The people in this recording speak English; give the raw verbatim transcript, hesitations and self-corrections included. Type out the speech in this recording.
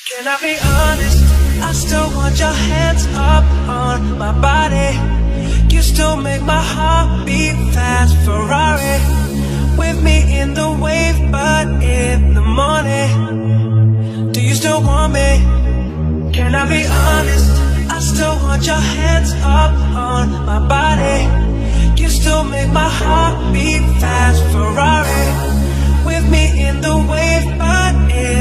Can I be honest? I still want your hands up on my body. You still make my heart beat fast. Ferrari with me in the wave, but in the morning. Do you still want me? Can I be honest? I still want your hands up on my body. You still make my heart beat fast. Ferrari with me in the wave, but in